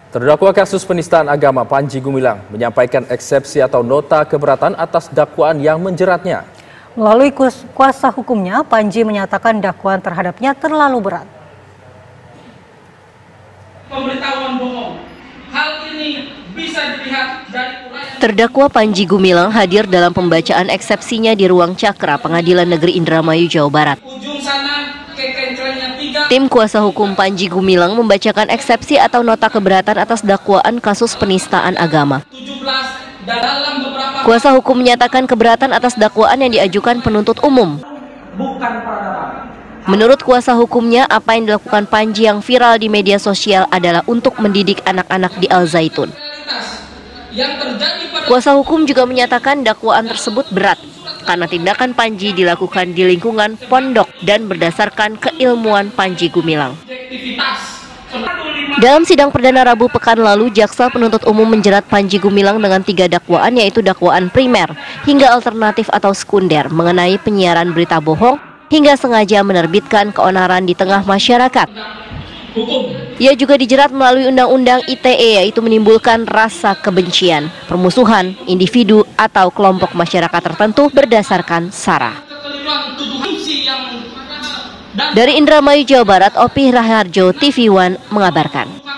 Terdakwa kasus penistaan agama Panji Gumilang menyampaikan eksepsi atau nota keberatan atas dakwaan yang menjeratnya. Melalui kuasa hukumnya, Panji menyatakan dakwaan terhadapnya terlalu berat. Pemberitahuan bohong. Hal ini bisa dilihat dari uraian. Terdakwa Panji Gumilang hadir dalam pembacaan eksepsinya di ruang Cakra Pengadilan Negeri Indramayu, Jawa Barat. Ujung sana Tim kuasa hukum Panji Gumilang membacakan eksepsi atau nota keberatan atas dakwaan kasus penistaan agama. Kuasa hukum menyatakan keberatan atas dakwaan yang diajukan penuntut umum. Menurut kuasa hukumnya, apa yang dilakukan Panji yang viral di media sosial adalah untuk mendidik anak-anak di Al Zaitun. Kuasa hukum juga menyatakan dakwaan tersebut berat karena tindakan Panji dilakukan di lingkungan pondok dan berdasarkan keilmuan Panji Gumilang. Dalam sidang perdana Rabu pekan lalu, jaksa penuntut umum menjerat Panji Gumilang dengan 3 dakwaan, yaitu dakwaan primer hingga alternatif atau sekunder mengenai penyiaran berita bohong hingga sengaja menerbitkan keonaran di tengah masyarakat. Ia juga dijerat melalui Undang-Undang ITE, yaitu menimbulkan rasa kebencian, permusuhan, individu atau kelompok masyarakat tertentu berdasarkan SARA. Dari Indramayu, Jawa Barat, Opi Raharjo, TV One mengabarkan.